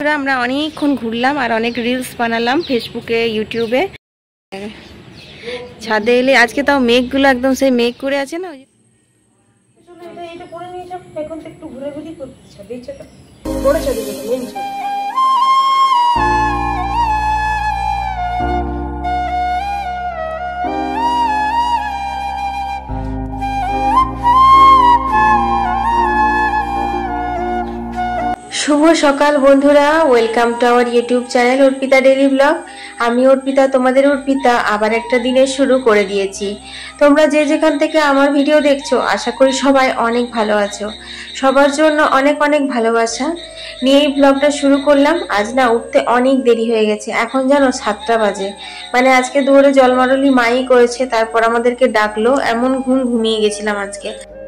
আমরা অনেকক্ষণ ঘুরলাম আর অনেক রিলস বানালাম ফেসবুকে, ইউটিউবে। ছাদে এলে আজকে তাও মেঘগুলো একদম সেই মেঘ করে আছে না, একটু ঘুরে ঘুরি করতে। শুভ সকাল বন্ধুরা, welcome to our YouTube channel Arpita daily blog. আমি অর্পিতা, তোমাদের অর্পিতা আবার একটা দিনের শুরু করে দিয়েছি। তোমরা যে যেখান থেকে আমার ভিডিও দেখছো, আশা করি সবাই অনেক ভালো আছো। সবার জন্য অনেক অনেক ভালোবাসা নিয়ে এই ব্লগটা শুরু করলাম। আজ না উঠতে অনেক দেরি হয়ে গেছে, এখন জানো 7টা বাজে। মানে আজকে দুপুরে জলমারলি মাই করেছে, তারপর আমাদেরকে ডাকলো, এমন ঘুমিয়ে গেছিলাম আজকে।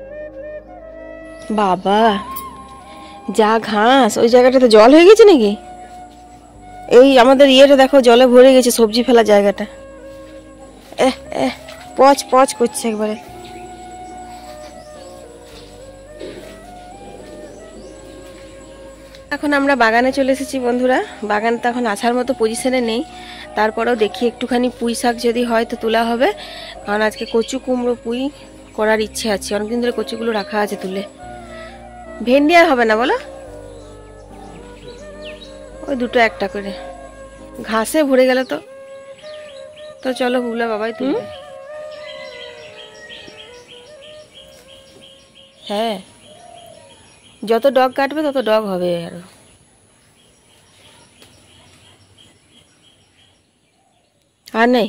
বাবা যা ঘাস, ওই জায়গাটাতে জল হয়ে গেছে নাকি? এই আমাদের ইয়েটা দেখো জলে ভরে গেছে, সবজি ফেলার জায়গাটা। পচ পচ করছে একবারে। এখন আমরা বাগানে চলে এসেছি বন্ধুরা। বাগানটা এখন আসার মতো পজিশনে নেই, তারপরেও দেখি একটুখানি পুঁই শাক যদি হয় তো তোলা হবে, কারণ আজকে কচু কুমড়ো পুঁই করার ইচ্ছে আছে। অনেকদিন ধরে কচুগুলো রাখা আছে তুলে। ভেন্ডি আর হবে না বলো, ওই দুটো একটা করে, ঘাসে ভরে গেল তো। তো চলো বুবলা বাবাই তুমি। হ্যাঁ, যত ডগ কাটবে তত ডগ হবে। আর নেই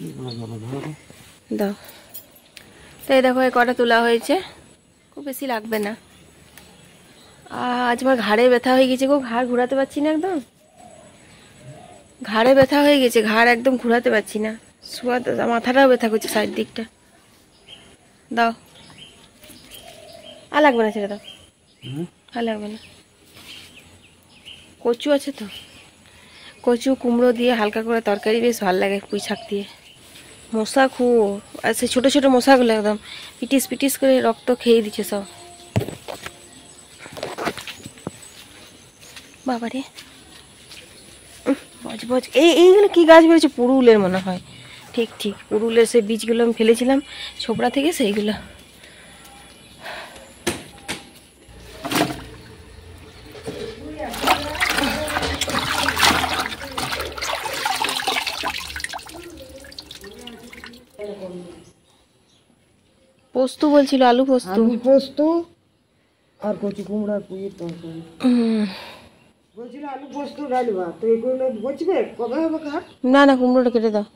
দাও তো। এই দেখো এই কটা তোলা হয়েছে, খুব বেশি লাগবে না। আজ আমার ঘাড়ে ব্যথা হয়ে গেছে গো, ঘাড় ঘোরাতে পারছি না, একদম ঘাড়ে ব্যথা হয়ে গেছে, ঘাড় একদম ঘোরাতে পারছি না। মাথাটাও ব্যথা করছে সাইড দিকটা। দাও, আর লাগবে না, ছেড়ে দাও, আর লাগবে না। কচু আছে তো, কচু কুমড়ো দিয়ে হালকা করে তরকারি বেশ ভালো লাগে, পুঁই শাক দিয়ে। মশা খুব, আর সেই ছোটো ছোটো মশাগুলো একদম পিটিস পিটিস করে রক্ত খেয়ে দিচ্ছে সব। বাবারে বজ বজ, এইগুলো কি গাছ বেরোচ্ছে? পুরুলের মনে হয়। ঠিক ঠিক, পুরুলের সেই বীজগুলো আমি ফেলেছিলাম ছোবড়া থেকে, সেইগুলো। পোস্ত বলছিল, আলু পোস্ত। পোস্ত আর কচি কুমড়ার পুঁইয়ের তরকারি বলছিল। আলু পোস্ত ডাল ভাত, তো এগুলো বলছিবে কবে হবে কার? না না, কুমড়োটা কেটে দাও।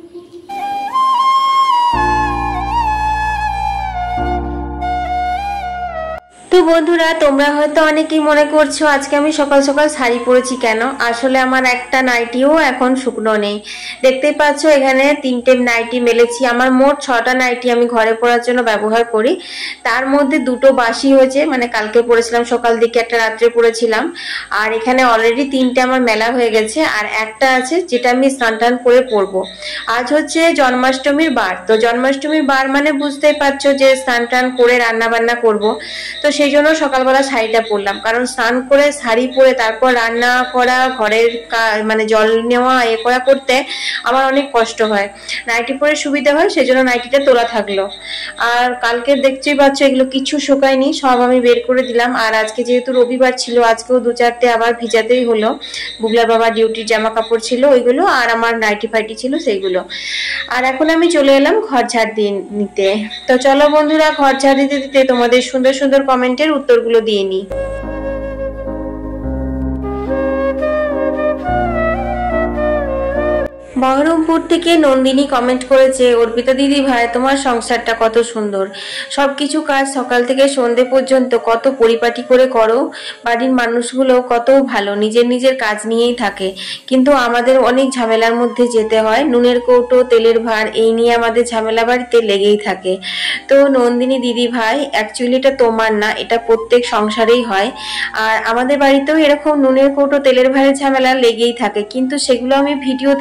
তো বন্ধুরা, তোমরা হয়তো অনেকেই মনে করছো আজকে আমি সকাল সকাল শাড়ি পরেছি কেন। আসলে আমার একটা নাইটিও এখন শুকনো নেই। দেখতেই পাচ্ছ এখানে 3টে নাইটি মেলেছি। আমার মোট 6টা নাইটি আমি ঘরে পরার জন্য ব্যবহার করি, তার মধ্যে 2টো বাসি হয়েছে, মানে কালকে পরেছিলাম সকাল দিকে, একটা রাত্রে পরেছিলাম। আর এখানে অলরেডি 3টে আমার মেলা হয়ে গেছে, আর একটা আছে যেটা আমি স্নান টান করে পরবো। আজ হচ্ছে জন্মাষ্টমীর বার, তো জন্মাষ্টমীর বার মানে বুঝতেই পারছো যে স্নান টান করে রান্না বান্না করবো। তো সেই জন্য সকালবেলা শাড়িটা পরলাম, কারণ স্নান করে শাড়ি পরে তারপর রান্না করা, ঘরের মানে জল নেওয়া এ করা করতে আমার অনেক কষ্ট হয়। নাইটি পরে সুবিধা হয়, সেই জন্য নাইটিটা তোলা থাকলো। আর কালকে দেখতেই পাচ্ছ এগুলো কিছু শুকায়নি, সব আমি বের করে দিলাম। আর আজকে যেহেতু রবিবার ছিল, আজকেও 2-4টে আবার ভিজাতেই হলো। বুবলার বাবা ডিউটির জামা কাপড় ছিল ওইগুলো, আর আমার নাইটি ফাইটি ছিল সেইগুলো। আর এখন আমি চলে এলাম ঘর ঝাড় দিয়ে নিতে। তো চলো বন্ধুরা, ঘর ঝাড় দিতে দিতে তোমাদের সুন্দর সুন্দর কমেন্টের উত্তরগুলো দিয়ে নিই। বহরমপুর থেকে নন্দিনী কমেন্ট করেছে, অর্পিতা দিদি ভাই তোমার সংসারটা কত সুন্দর, সবকিছু কাজ সকাল থেকে সন্ধে পর্যন্ত কত পরিপাটি করে করো। বাড়ির মানুষগুলো কত ভালো, নিজের নিজের কাজ নিয়েই থাকে, কিন্তু আমাদের অনেক ঝামেলার মধ্যে যেতে হয়। নুনের কৌটো, তেলের ভার, এই নিয়ে আমাদের ঝামেলা বাড়িতে লেগেই থাকে। তো নন্দিনী দিদি ভাই, অ্যাকচুয়ালি এটা তোমার না, এটা প্রত্যেক সংসারেই হয়। আর আমাদের বাড়িতেও এরকম নুনের কৌটো, তেলের ভারের ঝামেলা লেগেই থাকে, কিন্তু সেগুলো আমি ভিডিওতে বলি না,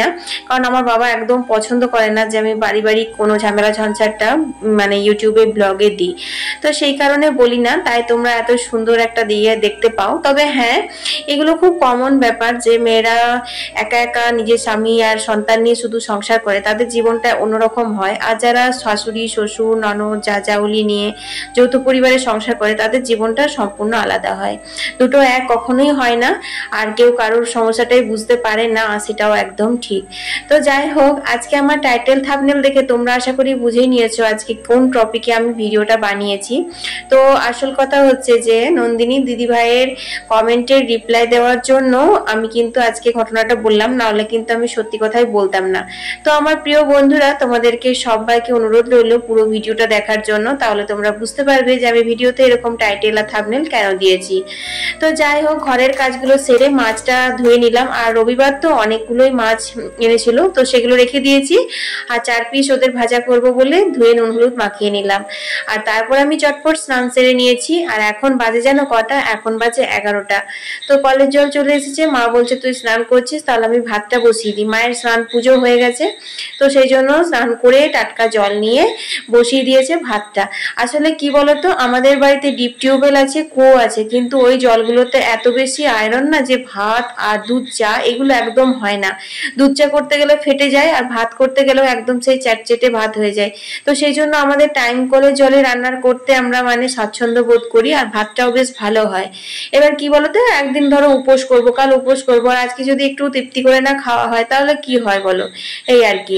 না, কারণ আমার বাবা একদম পছন্দ করে না যে আমি বাড়ি বাড়ি কোনো ঝামেলা ঝঞ্ঝাটটা মানে ইউটিউবে ব্লগে দিই। তো সেই কারণে বলি না, তাই তোমরা এত সুন্দর একটা দিয়ে দেখতে পাও। তবে হ্যাঁ, এগুলো খুব কমন ব্যাপার যে মেয়েরা একা একা নিজের স্বামী আর সন্তান নিয়ে শুধু সংসার করে, তাদের জীবনটা অন্যরকম হয়। আর যারা শাশুড়ি শ্বশুর ননদ জাউলি নিয়ে যৌথ পরিবারে সংসার করে, তাদের জীবনটা সম্পূর্ণ আলাদা হয়। দুটো এক কখনোই হয় না, আর কেউ কারোর সমস্যাটাই বুঝতে পারে না, সেটাও একদম ঠিক। তো যাই হোক, আজকে আমার টাইটেল থাম্বনেল দেখে তোমরা আশা করি বুঝেই নিয়েছো আজকে কোন টপিকে আমি ভিডিওটা বানিয়েছি। তো আসল কথা হচ্ছে যে নন্দিনী দিদি ভাইয়ের কমেন্টের রিপ্লাই দেওয়ার জন্য আমি কিন্তু আজকে ঘটনাটা বললাম, না হলে কিন্তু আমি সত্যি কথাই বলতাম না। তো আমার প্রিয় বন্ধুরা, তোমাদেরকে সবাইকে অনুরোধ রইল পুরো ভিডিওটা দেখার জন্য, তাহলে তোমরা বুঝতে পারবে যে আমি ভিডিওতে এরকম টাইটেল আর থাম্বনেল কেন দিয়েছি। তো যাই হোক, ঘরের কাজগুলো সেরে মাছটা ধুয়ে নিলাম। আর রবিবার তো অনেকগুলোই মাছ এনেছিল, তো সেগুলো রেখে দিয়েছি। আর 4 পিস ওদের ভাজা করব বলে ধুয়ে নুন হলুদ মাখিয়ে নিলাম। আর তারপর আমি চটপট স্নান সেরে নিয়েছি। আর এখন বাজে যেন কটা, এখন বাজে 11টা। তো কলের জল চলে এসেছে, মা বলছে তুই স্নান করছিস, তাহলে আমি ভাতটা বসিয়ে দিই। মায়ের স্নান পুজো হয়ে গেছে, তো সেই জন্য স্নান করে টাটকা জল নিয়ে বসিয়ে দিয়েছে ভাতটা। আসলে কি বলতো, আমাদের বাড়িতে ডিপ টিউবওয়েল আছে, কুয়ো আছে, কিন্তু ওই জলগুলোতে এত বেশি আয়রন না যে ভাত আর দুধ চা এগুলো একদম হয় না। দুধ চা করতে গেলে ফেটে যায়, আর ভাত করতে গেলেও একদম সেই চ্যাটচেটে ভাত হয়ে যায়। তো সেই জন্য আমাদের টাইম কলের জলে রান্নার করতে আমরা মানে স্বাচ্ছন্দ্য বোধ করি, আর ভাতটাও বেশ ভালো হয়। এবার কি বলতো, একদিন ধরো উপোস করবো, কাল উপোস করবো, আর আজকে যদি একটু তৃপ্তি করে না খাওয়া হয় তাহলে কি হয় বলো, এই আর কি।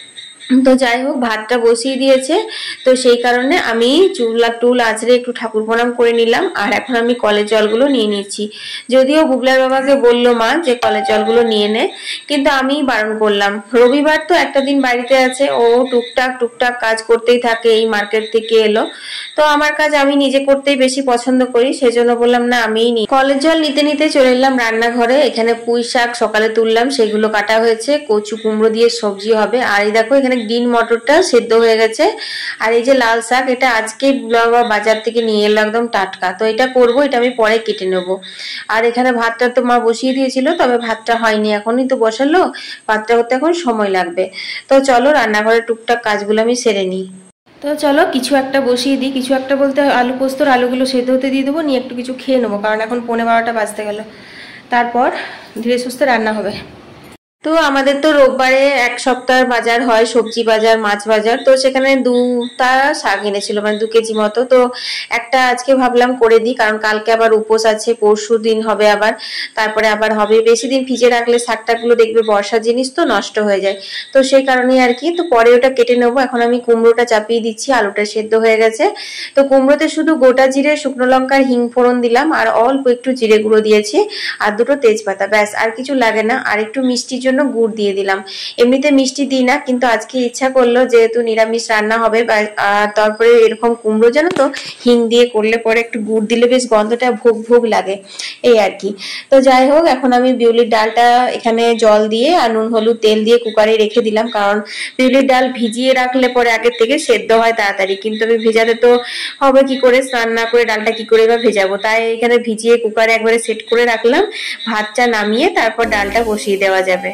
তো যাই হোক, ভাতটা বসিয়ে দিয়েছে, তো সেই কারণে আমি চুলা টুল আঁচড়ে একটু ঠাকুর প্রণাম করে নিলাম। আর এখন আমি কলের জলগুলো নিয়ে নিচ্ছি। যদিও বুবলার বাবাকে বললো মা যে কলের জলগুলো নিয়ে নে, কিন্তু আমি বারণ করলাম। রবিবার তো একটা দিন বাড়িতে আছে, ও টুকটাক টুকটাক কাজ করতেই থাকে। এই মার্কেট থেকে এলো, তো আমার কাজ আমি নিজে করতেই বেশি পছন্দ করি, সেজন্য বললাম না আমিই নিই। কলের জল নিতে নিতে চলে এলাম রান্নাঘরে। এখানে পুঁই শাক সকালে তুললাম, সেগুলো কাটা হয়েছে, কচু কুমড়ো দিয়ে সবজি হবে। আর এই দেখো, এখানে গ্রিন মটরটা সেদ্ধ হয়ে গেছে। আর এই যে লাল শাক, এটা আজকে বাজার থেকে নিয়ে এলো, একদম টাটকা। তো এটা করব, এটা আমি পরে কেটে নেব। আর এখানে ভাতটা তো মা বসিয়ে দিয়েছিল, তবে ভাতটা হয়নি, এখনই তো বসালো, ভাতটা হতে এখন সময় লাগবে। তো চলো রান্নাঘরের টুকটাক কাজগুলো আমি সেরে নিই। তো চলো কিছু একটা বসিয়ে দিই। কিছু একটা বলতে আলু পোস্তর আলুগুলো সেদ্ধ হতে দিয়ে দেবো, নিয়ে একটু কিছু খেয়ে নেবো, কারণ এখন 11:15 বাজতে গেল। তারপর ধীরে সুস্থে রান্না হবে। তো আমাদের তো রোববারে 1 সপ্তাহ বাজার হয়, সবজি বাজার মাছ বাজার। তো সেখানে 2টা শাক এনেছিল, মানে 2 কেজি মতো। তো একটা আজকে ভাবলাম করে দিই, কারণ কালকে আবার উপোস আছে, পরশু দিন হবে আবার, তারপরে আবার হবে। বেশি দিন ফ্রিজে রাখলে শাকটাগুলো দেখবে বর্ষার জিনিস তো নষ্ট হয়ে যায়, তো সেই কারণেই আর কি। তো পরে ওটা কেটে নেবো। এখন আমি কুমড়োটা চাপিয়ে দিচ্ছি, আলুটা সেদ্ধ হয়ে গেছে। তো কুমড়োতে শুধু গোটা জিরে শুকনো লঙ্কার হিং ফোড়ন দিলাম, আর অল্প একটু জিরে গুঁড়ো দিয়েছি, আর 2টো তেজপাতা, ব্যাস, আর কিছু লাগে না। আর একটু মিষ্টির জন্য গুড় দিয়ে দিলাম। এমনিতে মিষ্টি দিই না, কিন্তু আজকে ইচ্ছা করলো যেহেতু নিরামিষ রান্না হবে। আর তারপরে এরকম কুমড়ো জানো তো হিং দিয়ে করলে পরে একটু গুড় দিলে বেশ গন্ধটা ভোগ ভোগ লাগে, এই আর কি। তো যাই হোক, এখন আমি বিউলির ডালটা এখানে জল দিয়ে আর নুন হলুদ তেল দিয়ে কুকারে রেখে দিলাম, কারণ বিউলির ডাল ভিজিয়ে রাখলে পরে আগের থেকে সেদ্ধ হয় তাড়াতাড়ি, কিন্তু আমি ভেজাতে তো হবে কি করে, স্নান না করে ডালটা কি করে বা ভেজাবো। তাই এখানে ভিজিয়ে কুকারে একবারে সেট করে রাখলাম। ভাতটা নামিয়ে তারপর ডালটা বসিয়ে দেওয়া যাবে।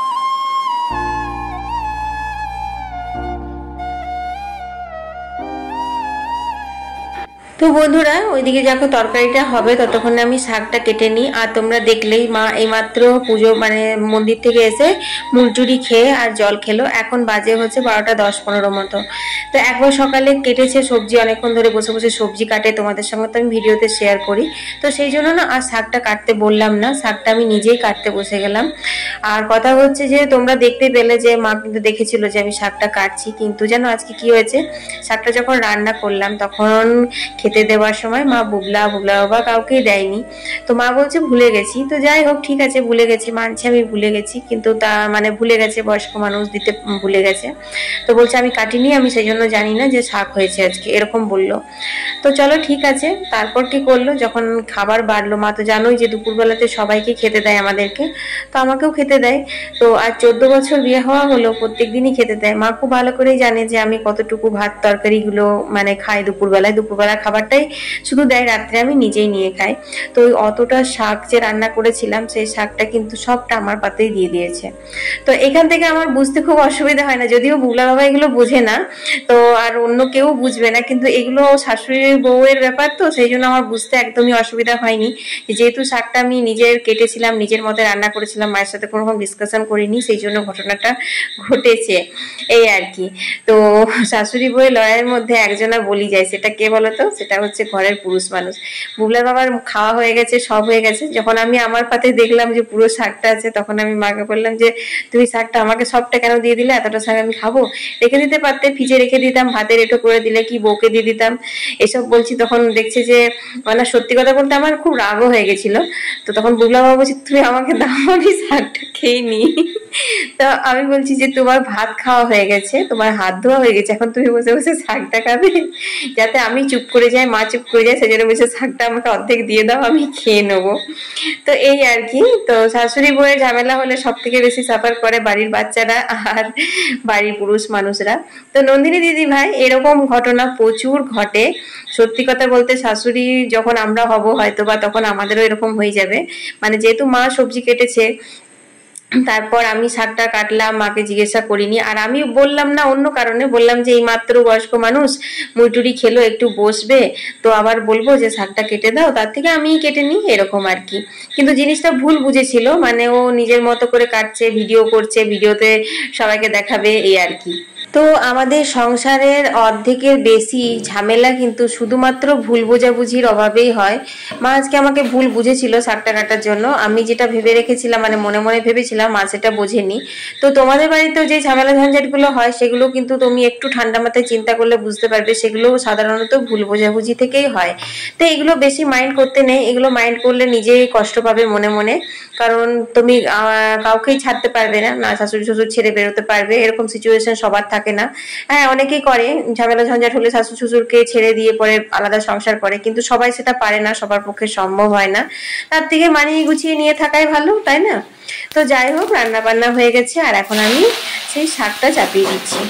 তো বন্ধুরা, ওইদিকে যখন তরকারিটা হবে ততক্ষণে আমি শাকটা কেটে নিই। আর তোমরা দেখলেই মা এইমাত্র পুজো মানে মন্দির থেকে এসে মুড়চুরি খেয়ে আর জল খেলো। এখন বাজে হচ্ছে 12:10-15 মতো। তো একবার সকালে কেটেছে সবজি, অনেকক্ষণ ধরে বসে বসে সবজি কাটে, তোমাদের সঙ্গে তো আমি ভিডিওতে শেয়ার করি। তো সেই জন্য না আর শাকটা কাটতে বললাম না, শাকটা আমি নিজেই কাটতে বসে গেলাম। আর কথা হচ্ছে যে তোমরা দেখতে পেলে যে মা কিন্তু দেখেছিল যে আমি শাকটা কাটছি, কিন্তু জানো আজকে কি হয়েছে, শাকটা যখন রান্না করলাম তখন খেতে দেওয়ার সময় মা বুবলা বাবা কাউকেই দেয়নি। তো মা বলছে ভুলে গেছি। তো যাই হোক, ঠিক আছে, ভুলে গেছি, মানছি আমি ভুলে গেছি, কিন্তু তা মানে ভুলে গেছে, বয়স্ক মানুষ দিতে ভুলে গেছে। তো বলছে আমি কাটিনি, আমি সেই জন্য জানি না যে শাক হয়েছে আজকে, এরকম বললো। তো চলো ঠিক আছে। তারপর কি করলো, যখন খাবার বাড়লো, মা তো জানোই যে দুপুরবেলাতে সবাইকে খেতে দেয় আমাদেরকে, তো আমাকেও খেতে দেয়। তো আর 14 বছর বিয়ে হওয়া হলো, প্রত্যেকদিনই খেতে দেয়। মা খুব ভালো করেই জানে যে আমি কতটুকু ভাত তরকারিগুলো মানে খাই দুপুরবেলায়। দুপুরবেলা খাবার খাবারটাই শুধু দেয়, রাত্রে আমি নিজেই নিয়ে খাই। তো ওই অতটা শাক যে রান্না করেছিলাম সেই শাকটা কিন্তু সবটা আমার পাতেই দিয়ে দিয়েছে। তো এখান থেকে আমার বুঝতে খুব অসুবিধা হয় না, যদিও বুগলা বাবা এগুলো বোঝে না, তো আর অন্য কেউ বুঝবে না, কিন্তু এগুলো শাশুড়ি বউয়ের ব্যাপার, তো সেই জন্য আমার বুঝতে একদমই অসুবিধা হয়নি। যেহেতু শাকটা আমি নিজের কেটেছিলাম, নিজের মতে রান্না করেছিলাম, মায়ের সাথে কোনো রকম ডিসকাশন করিনি, সেই জন্য ঘটনাটা ঘটেছে এই আর কি। তো শাশুড়ি বউয়ের লড়াইয়ের মধ্যে একজনা বলি যায়, সেটা কে বলতো? সেটা হচ্ছে ঘরের পুরুষ মানুষ। বুবলার বাবার খাওয়া হয়ে গেছে, সব হয়ে গেছে, যখন আমি আমার পাতে দেখলাম যে পুরো শাকটা আছে, তখন আমি মাকে বললাম যে তুমি শাকটা আমাকে সবটা কেন দিয়ে দিলে, এতটা শাক আমি খাবো, রেখে দিতে পারতে, ফ্রিজে রেখে দিতাম, ভাতে রেটো করে দিলে কি বউকে দিয়ে দিতাম, এসব বলছি। তখন দেখছে যে মানে সত্যি কথা বলতে আমার খুব রাগও হয়ে গেছিল। তো তখন বুবলা বাবা বলছি তুমি আমাকে দাও, আমি শাকটা খেয়ে নি। তো আমি বলছি যে তোমার ভাত খাওয়া হয়ে গেছে, তোমার হাত ধোয়া হয়ে গেছে, এখন তুমি বসে বসে শাকটা খাবে? যাতে আমি চুপ করে যাই, মা চুপ করে যায়, সেজন্য বসে শাকটা আমাকে অর্ধেক দিয়ে দাও, আমি খেয়ে নেবো। তো এই আর কি। তো শাশুড়ি বউয়ের ঝামেলা হলে সব থেকে বেশি সাফার করে বাড়ির বাচ্চারা আর বাড়ির পুরুষ মানুষরা। তো নন্দিনী দিদি ভাই এরকম ঘটনা প্রচুর ঘটে। সত্যি কথা বলতে শাশুড়ি যখন আমরা হব হয়তো বা তখন আমাদেরও এরকম হয়ে যাবে। মানে যেহেতু মা সবজি কেটেছে, তারপর আমি শাকটা কাটলাম, মাকে জিজ্ঞাসা করিনি, আর আমি বললাম না অন্য কারণে, বললাম যে এই মাত্র বয়স্ক মানুষ মুইটুরি খেলো, একটু বসবে, তো আবার বলবো যে শাকটা কেটে দাও, তার থেকে আমিই কেটে নিই, এরকম আর কি। কিন্তু জিনিসটা ভুল বুঝেছিল, মানে ও নিজের মতো করে কাটছে, ভিডিও করছে, ভিডিওতে সবাইকে দেখাবে, এই আর কি। তো আমাদের সংসারের অর্ধেকের বেশি ঝামেলা কিন্তু শুধুমাত্র ভুল বোঝাবুঝির অভাবেই হয়। মা আজকে আমাকে ভুল বুঝেছিল শাকটা কাটার জন্য, আমি যেটা ভেবে রেখেছিলাম, মানে মনে মনে ভেবেছিলাম, মা সেটা বোঝেনি। তো তোমাদের বাড়িতেও যে ঝামেলা ঝঞ্ঝাটগুলো হয় সেগুলো কিন্তু তুমি একটু ঠান্ডা মাথায় চিন্তা করলে বুঝতে পারবে, সেগুলো সাধারণত ভুল বোঝাবুঝি থেকেই হয়। তো এগুলো বেশি মাইন্ড করতে নেই, এগুলো মাইন্ড করলে নিজেই কষ্ট পাবে মনে মনে, কারণ তুমি কাউকেই ছাড়তে পারবে না, না শাশুড়ি শ্বশুর ছেড়ে বেরোতে পারবে, এরকম সিচুয়েশন সবার থাকে না। হ্যাঁ, অনেকেই করে, ঝামেলা ঝঞ্ঝাট হলে শাশুড়ি শ্বশুরকে ছেড়ে দিয়ে পরে আলাদা সংসার করে, কিন্তু সবাই সেটা পারে না, সবার পক্ষে সম্ভব হয় না। তার থেকে মানিয়ে গুছিয়ে নিয়ে থাকাই ভালো, তাই না? তো যাই হোক, রান্না বান্না হয়ে গেছে, আর এখন আমি সেই শাকটা চাপিয়ে দিচ্ছি।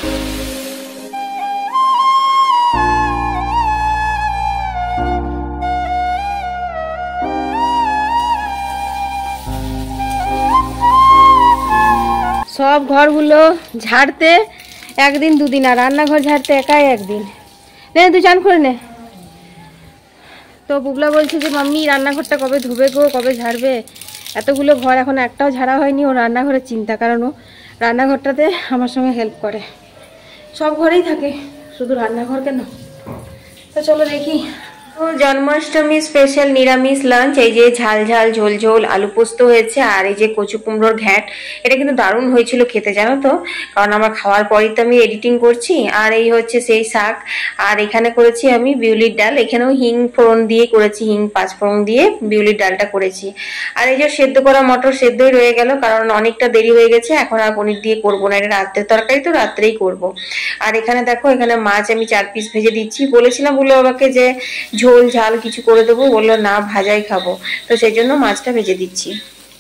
সব ঘরগুলো ঝাড়তে একদিন দুদিন, আর রান্নাঘর ঝাড়তে একাই একদিন। নে তুই চান করে নে। তো বুবলা বলছে যে মাম্মি রান্নাঘরটা কবে ধুবে গো, কবে ঝাড়বে? এতগুলো ঘর এখন একটাও ঝাড়া হয়নি, ও রান্নাঘরের চিন্তা, কারণ ও রান্নাঘরটাতে আমার সঙ্গে হেল্প করে, সব ঘরেই থাকে, শুধু রান্নাঘর কেন। তো চলো দেখি। তো জন্মাষ্টমী স্পেশাল নিরামিষ লাঞ্চ, এই যে ঝাল ঝাল ঝোল ঝোল আলু পোস্ত হয়েছে, আর এই যে কচু কুমড়োর ঘ্যাট, এটা কিন্তু দারুণ হয়েছিল খেতে, জানো তো, কারণ আমার খাওয়ার পরই তো আমি এডিটিং করছি। আর এই হচ্ছে সেই শাক, আর এখানে করেছি আমি বিউলির ডাল, এখানেও হিং ফোড়ন দিয়ে করেছি, হিং 5 ফোড়ন দিয়ে বিউলির ডালটা করেছি। আর এই যে সেদ্ধ করা মটর সেদ্ধই রয়ে গেল, কারণ অনেকটা দেরি হয়ে গেছে, এখন আর পনির দিয়ে করবো না, এটা রাত্রের তরকারি, তো রাত্রেই করব। আর এখানে দেখো, এখানে মাছ আমি 4 পিস ভেজে দিচ্ছি, বলেছিলাম বলে বাবাকে যে ঝোল ঝাল কিছু করে দেবো, বললো না ভাজাই খাবো, তো সেই জন্য মাছটা ভেজে দিচ্ছি।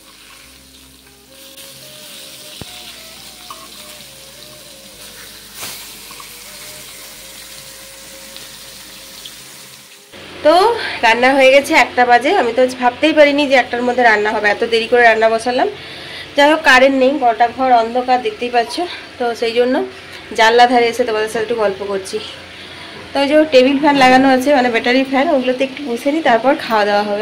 তো রান্না হয়ে গেছে, 1টা বাজে, আমি তো ভাবতেই পারিনি যে 1টার মধ্যে রান্না হবে, এত দেরি করে রান্না বসালাম। যাই হোক, কারেন্ট নেই, গোটা ঘর অন্ধকার, দেখতেই পাচ্ছ, তো সেই জন্য জানলা ধারে এসে তোমাদের সাথে একটু গল্প করছি। তো ওই যে টেবিল ফ্যান লাগানো আছে, মানে ব্যাটারি ফ্যান, ওগুলোতে একটু বসে নিই, তারপর খাওয়া দাওয়া হবে।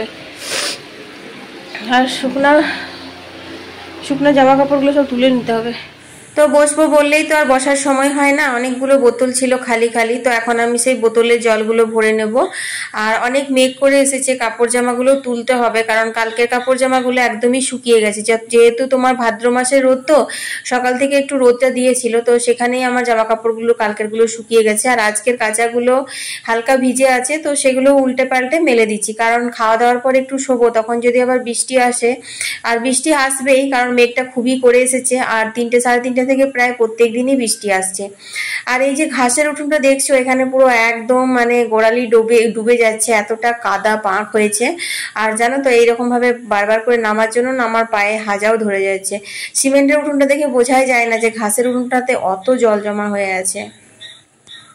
আর শুকনো শুকনো জামা কাপড়গুলো সব তুলে নিতে হবে। তো বসবো বললেই তো আর বসার সময় হয় না, অনেকগুলো বোতল ছিল খালি খালি, তো এখন আমি সেই বোতলের জলগুলো ভরে নেব। আর অনেক মেঘ করে এসেছে, কাপড় জামাগুলো তুলতে হবে, কারণ কালকের কাপড় জামাগুলো একদমই শুকিয়ে গেছে, যেহেতু তোমার ভাদ্র মাসের রোদ, তো সকাল থেকে একটু রোদটা দিয়েছিল, তো সেখানেই আমার জামা কাপড়গুলো কালকেরগুলো শুকিয়ে গেছে। আর আজকের কাঁচাগুলো হালকা ভিজে আছে, তো সেগুলো উল্টে পাল্টে মেলে দিচ্ছি, কারণ খাওয়া দাওয়ার পর একটু শোবো, তখন যদি আবার বৃষ্টি আসে, আর বৃষ্টি আসবেই, কারণ মেঘটা খুবই করে এসেছে, আর 3টে সাড়ে 3টে থেকে প্রায় প্রত্যেক দিনই বৃষ্টি আসছে। আর এই যে ঘাসের উঠোনটা দেখছো, এখানে পুরো একদম মানে গোড়ালি ডুবে যাচ্ছে, এতটা কাদা পাঁক হয়েছে। আর জানো তো, এইরকম ভাবে বারবার করে নামার জন্য আমার পায়ে হাজাও ধরে যাচ্ছে। সিমেন্টের উঠোনটা দেখে বোঝাই যায় না যে ঘাসের উঠোনটাতে অত জল জমা হয়ে আছে।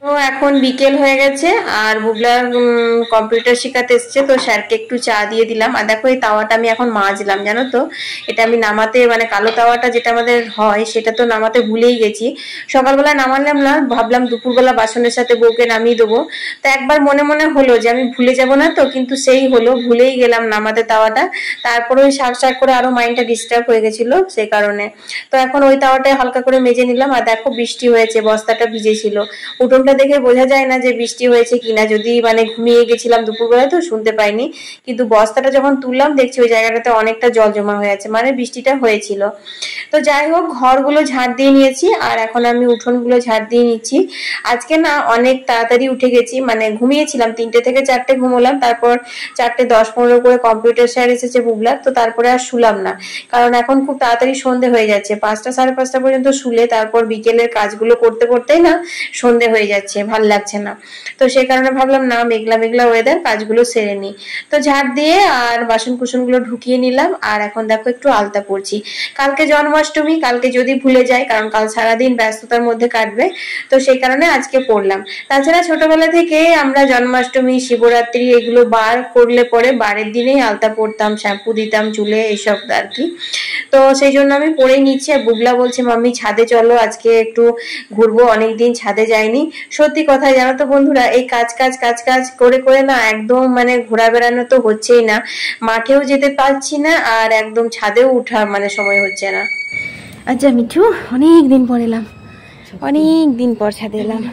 তো এখন বিকেল হয়ে গেছে আর বুবলা কম্পিউটার শেখাতে এসছে, তো স্যারকে একটু চা দিয়ে দিলাম। আর দেখো এই তাওয়াটা আমি এখন মাজলাম, জানো তো এটা আমি নামাতে মানে কালো তাওয়াটা যেটা আমাদের হয় সেটা তো নামাতে ভুলেই গেছি। সকালবেলা নামালাম না, ভাবলাম দুপুরবেলা বাসনের সাথে বউকে নামিয়ে দেবো। তো একবার মনে মনে হলো যে আমি ভুলে যাব না তো, কিন্তু সেই হলো, ভুলেই গেলাম নামাতে তাওয়াটা। তারপরে ওই শাক শাক করে আরো মাইন্ডটা ডিস্টার্ব হয়ে গেছিল সেই কারণে। তো এখন ওই তাওয়াটায় হালকা করে মেজে নিলাম। আর দেখো বৃষ্টি হয়েছে, বস্তাটা ভিজেছিল। উঠোনটা দেখে বোঝা যায় না যে বৃষ্টি হয়েছে কিনা, যদি মানে ঘুমিয়ে গেছিলাম দুপুরবেলায় তো শুনতে পাইনি, কিন্তু বস্তাটা যখন তুললাম দেখছি ওই জায়গাটাতে অনেকটা জল জমা হয়ে আছে, মানে বৃষ্টিটা হয়েছিল। তো যাই হোক ঘরগুলো ঝাড় দিয়ে নিয়েছি আর এখন আমি উঠোনগুলো ঝাড় দিয়ে নিচ্ছি। আজকে না অনেক তাড়াতাড়ি উঠে গেছি, মানে ঘুমিয়েছিলাম 3টে থেকে 4টে ঘুমোলাম, তারপর 4টে 10-15 করে কম্পিউটার স্যার এসেছে বুবলার, তো তারপরে আর শুলাম না, কারণ এখন খুব তাড়াতাড়ি সন্ধে হয়ে যাচ্ছে। 5টা 5:30 পর্যন্ত শুলে তারপর বিকেলের কাজগুলো করতে করতেই না সন্ধে হয়ে যাচ্ছে, ভাল লাগছে না। তো সেই কারণে ভাবলাম না, মেঘলা মেঘলা ওয়েদার, কাজগুলো সেরে নি। তো ঝাড় দিয়ে আর বাসন কুসনগুলো ঢুকিয়ে নিলাম আর এখন দেখো একটু আলতা পড়ছি। কালকে জন্মাষ্টমী, কালকে যদি ভুলে যাই, কারণ কাল সারাদিন ব্যস্ততার মধ্যে কাটবে, তো সেই কারণে আজকে পড়লাম। তাছাড়া ছোটবেলা থেকে আমরা জন্মাষ্টমী, শিবরাত্রি এগুলো বার করলে পরে বারের দিনেই আলতা পড়তাম, শ্যাম্পু দিতাম চুলে, এইসব আর কি। তো সেই জন্য আমি পড়ে নিচ্ছি। আর বুবলা বলছে মাম্মি ছাদে চলো, আজকে একটু ঘুরবো, অনেকদিন ছাদে যাইনি। সত্যি কথা জানো তো বন্ধুরা, এই কাজ কাজ কাজ কাজ করে করে না একদম মানে ঘোরা বেড়ানো তো হচ্ছেই না, মাঠেও যেতে পারছি না আর একদম ছাদেও উঠা মানে সময় হচ্ছে না। আচ্ছা মিঠু, অনেক দিন পর এলাম, অনেক দিন পর ছাদে এলাম।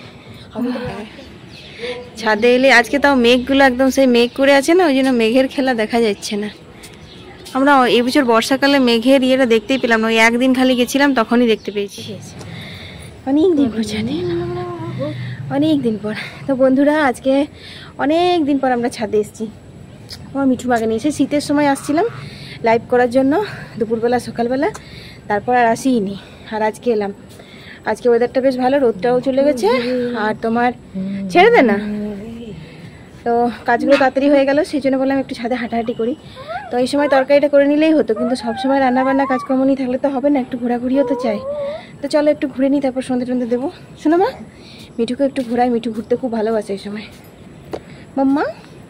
ছাদে এলে আজকে তাও মেঘগুলো একদম সেই মেঘ করে আছে না, ওই জন্য মেঘের খেলা দেখা যাচ্ছে না। আমরা এই বছর বর্ষাকালে মেঘের ইয়েটা দেখতেই পেলাম না, ওই একদিন খালি গেছিলাম তখনই দেখতে পেয়েছি। অনেক দিন পর ছাদে এলাম, অনেক দিন পর। তো বন্ধুরা আজকে অনেক দিন পর আমরা ছাদে এসেছি। আমার মিঠু বাগানে এসে শীতের সময় আসছিলাম লাইভ করার জন্য, দুপুরবেলা সকালবেলা, তারপর আর আসিনি। আর আজকে এলাম। আজকে ওয়েদারটা বেশ ভালো, রোদটাও চলে গেছে আর তোমার ছেড়ে দে না, তো কাজগুলো তাড়াতাড়ি হয়ে গেল, সেই জন্য বললাম একটু ছাদে হাঁটাহাঁটি করি। তো এই সময় তরকারিটা করে নিলেই হতো, কিন্তু সবসময় রান্নাবান্না কাজকর্ম নিয়ে থাকলে তো হবে না, একটু ঘোরাঘুরিও তো চাই। তো চলো একটু ঘুরে নিই, তারপর সন্ধ্যে টন্ধে দেবো। শোনো মা, মিঠুকে একটু ঘোরাই, মিঠু ঘুরতে খুব ভালোবাসে এই সময়। মাম্মা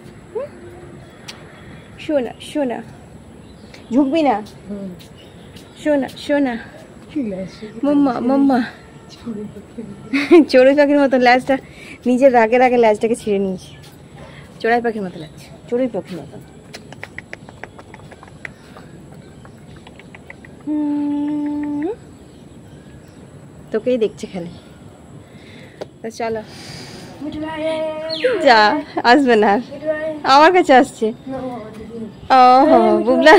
শোনা শোনা, ঝুঁকবি না, শোনা শোনা মাম্মা মাম্মা। চড়ুই পাখির মতো ল্যাজটা, নিজের রাগের আগে ল্যাজটাকে ছিঁড়ে নিয়েছে, চড়াই পাখির মতো লাগছে, চড়ুই পাখির মতো। তোকেই দেখছে খালি। তো চলো, যা আসবে না, আমার কাছে আসছে। ও বুবলা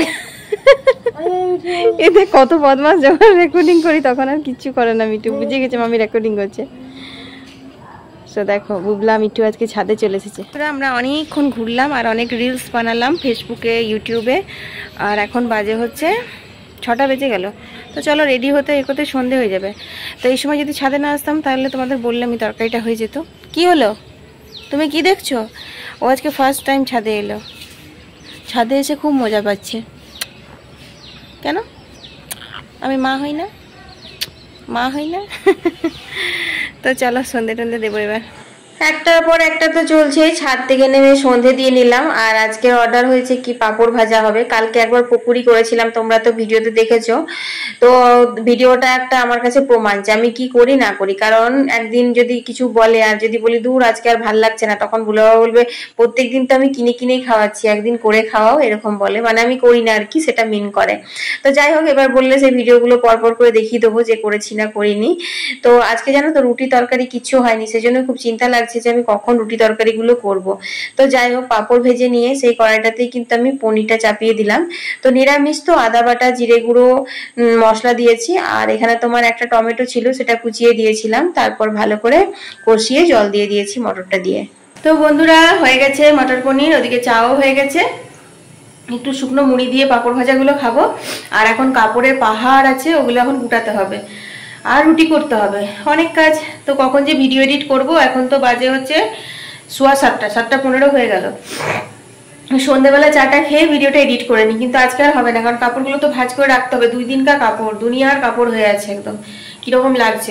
এতে কত বদমাস, যখন রেকর্ডিং করি তখন আর কিচ্ছু করে না মিঠু, বুঝে গেছে মামি রেকর্ডিং করছে। তো দেখো বুবলা মিঠু আজকে ছাদে চলে এসেছে। আমরা অনেকক্ষণ ঘুরলাম আর অনেক রিলস বানালাম ফেসবুকে, ইউটিউবে। আর এখন বাজে হচ্ছে 6টা বেজে গেল। তো চলো রেডি হতে এগোতে সন্ধে হয়ে যাবে। তো এই সময় যদি ছাদে না আসতাম তাহলে তোমাদের বললামই তরকারিটা হয়ে যেত। কি হলো, তুমি কি দেখছো? ও আজকে ফার্স্ট টাইম ছাদে এলো, ছাদে এসে খুব মজা পাচ্ছে। কেন আমি মা হই না, মা হই না? তো চলো সন্ধে টন্ধে দেবো এবার। একটার পর একটা তো চলছে, ছাদ থেকে নেমে সন্ধে দিয়ে নিলাম। আর আজকে অর্ডার হয়েছে কি পাঁপড় ভাজা হবে। কালকে একবার পকুড়ি করেছিলাম, তোমরা তো ভিডিওতে দেখেছো। তো ভিডিওটা একটা আমার কাছে প্রমাণ যে আমি কি করি না করি। কারণ একদিন যদি কিছু বলে আর যদি বলি দূর আজকে আর ভাল লাগছে না, তখন বলবে প্রত্যেকদিন তো আমি কিনে কিনেই খাওয়াচ্ছি, একদিন করে খাওয়াও, এরকম বলে, মানে আমি করি না আর কি, সেটা মিন করে। তো যাই হোক, এবার বললে সেই ভিডিওগুলো পরপর করে দেখিয়ে দেবো যে করেছি না করিনি। তো আজকে জানো তো রুটি তরকারি কিছু হয়নি, সেজন্য খুব চিন্তা লাগছে যে আমি কখন রুটি তরকারি গুলো করবো। তো যাই হোক, পাঁপড় ভেজে নিয়ে সেই কড়াইটাতেই কিন্তু আমি পনিরটা চাপিয়ে দিলাম। তো নিরামিষ তো আদা বাটা, জিরে গুঁড়ো, মশলা দিয়েছি। আর এখানে তোমার একটা টমেটো ছিল, সেটা কুচিয়ে দিয়েছিলাম। তারপর ভালো করে কষিয়ে জল দিয়ে দিয়েছি মটরটা দিয়ে। তো বন্ধুরা হয়ে গেছে মটর পনির, ওদিকে চাও হয়ে গেছে। একটু শুকনো মুড়ি দিয়ে পাঁপড় ভাজাগুলো খাবো। আর এখন কাপড়ের পাহাড় আছে, ওগুলো এখন গুটাতে হবে আর রুটি করতে হবে, অনেক কাজ। তো কখন যে ভিডিও এডিট করব, এখন তো বাজে হচ্ছে 7:15, 7:15 হয়ে গেল। সন্ধ্যাবেলা চাটা খেয়ে ভিডিওটা এডিট করে নিই, কিন্তু আজকে আর হবে না, কারণ কাপড়গুলো তো ভাঁজ করে রাখতে হবে। 2 দিনকার কাপড়, দুনিয়ার কাপড় হয়ে আছে, একদম কিরকম লাগছে। তো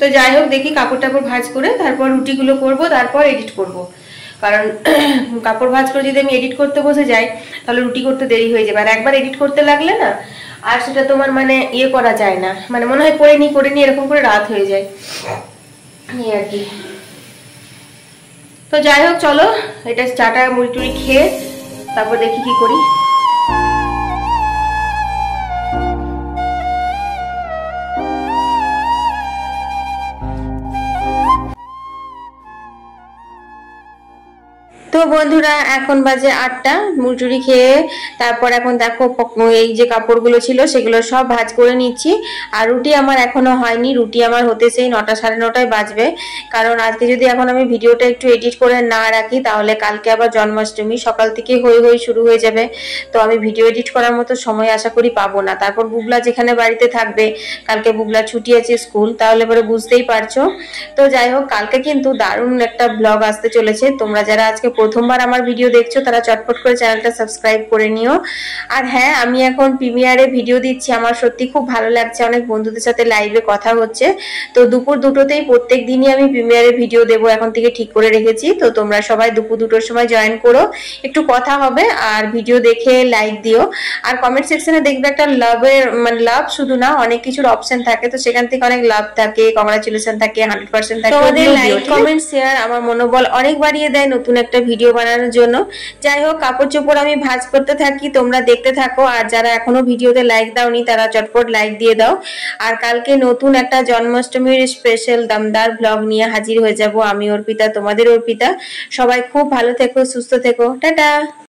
তো যাই হোক, দেখি কাপড় টাপড় ভাঁজ করে তারপর রুটিগুলো করব, তারপর এডিট করব। কারণ কাপড় ভাঁজ করে যদি আমি এডিট করতে বসে যাই তাহলে রুটি করতে দেরি হয়ে যাবে, আর একবার এডিট করতে লাগলে না আর সেটা তোমার মানে ইয়ে করা যায় না, মানে মনে হয় করে নি এরকম করে রাত হয়ে যায় এই আর কি। তো যাই হোক চলো, এটা চাটা মুড়ি টুড়ি খেয়ে তারপর দেখি কি করি। তো বন্ধুরা এখন বাজে 8টা, মুড়ি খেয়ে তারপর এখন দেখো এই যে কাপড়গুলো ছিল সেগুলো সব ভাঁজ করে নিচ্ছি। আর রুটি আমার এখনো হয়নি, রুটি আমার হতে সেই 9টা সাড়ে 9টায় বাজবে। কারণ আজকে যদি এখন আমি ভিডিওটা একটু এডিট করে না রাখি তাহলে কালকে আবার জন্মাষ্টমী, সকাল থেকে হই শুরু হয়ে যাবে। তো আমি ভিডিও এডিট করার মতো সময় আশা করি পাবো না। তারপর বুবলা যেখানে বাড়িতে থাকবে, কালকে বুবলা ছুটি আছে স্কুল, তাহলে পরে বুঝতেই পারছো। তো যাই হোক, কালকে কিন্তু দারুণ একটা ব্লগ আসতে চলেছে। তোমরা যারা আজকে প্রথমবার আমার ভিডিও দেখছো তারা চটপট করে চ্যানেলটা সাবস্ক্রাইব করে নিও। আর হ্যাঁ, আমি এখন প্রিমিয়ারে ভিডিও দিচ্ছি, আমার সত্যি খুব ভালো লাগছে, অনেক বন্ধুদের সাথে লাইভে কথা হচ্ছে। তো দুপুর 2টোতেই প্রত্যেক দিনই আমি প্রিমিয়ারে ভিডিও দেবো এখন থেকে ঠিক করে রেখেছি। তো তোমরা সবাই দুপুর 2টোর সময় জয়েন করো, একটু কথা হবে আর ভিডিও দেখে লাইক দিও। আর কমেন্ট সেকশনে দেখবে একটা লাভের মানে লাভ শুধু না, অনেক কিছুর অপশন থাকে, তো সেখান থেকে অনেক লাভ থাকে, কংগ্রাচুলেশন থাকে, 100% থাকে। তোমাদের লাইক কমেন্ট শেয়ার আমার মনোবল অনেক বাড়িয়ে দেয় নতুন একটা ভিডিও বানানোর জন্য। যাই হোক, কাপড় চোপড় আমি ভাঁজ করতে থাকি, তোমরা দেখতে থাকো। আর যারা এখনো ভিডিওতে লাইক দাওনি তারা চটপট লাইক দিয়ে দাও। আর কালকে নতুন একটা জন্মাষ্টমীর স্পেশাল দমদার ব্লগ নিয়ে হাজির হয়ে যাব আমি, অর্পিতা, তোমাদের অর্পিতা। সবাই খুব ভালো থেকো, সুস্থ থেকো, টাটা।